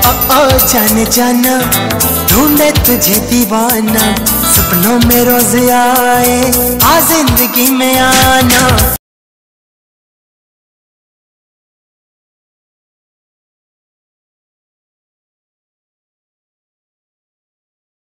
जाने जाना ढूंढे तुझे दीवाना, सपनों में रोज आए आ जिंदगी में आना।